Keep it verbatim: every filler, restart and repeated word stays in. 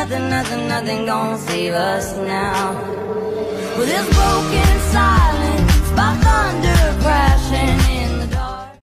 nothing, nothing, nothing gonna save us now. Well, this broken